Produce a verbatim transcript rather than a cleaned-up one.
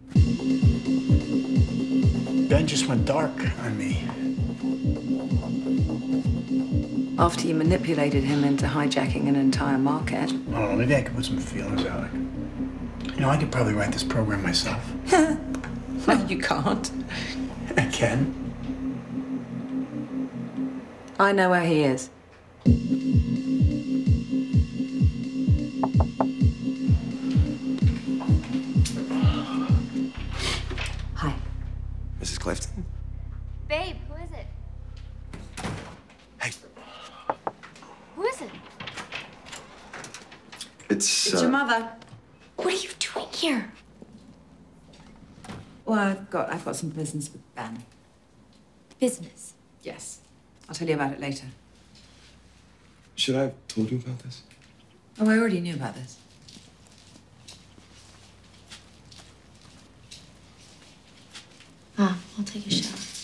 Ben just went dark on me. After you manipulated him into hijacking an entire market. I don't know, maybe I could put some feelers out. Like, you know, I could probably write this program myself. No, you can't. I can. I know where he is. Hi. Missus Clifton? Babe, who is it? Hey. Who is it? It's, It's uh... your mother. What are you doing here? Well, I've got, I've got some business with Ben. Business. Yes. I'll tell you about it later. Should I have told you about this? Oh, I already knew about this. Ah, I'll take a shower.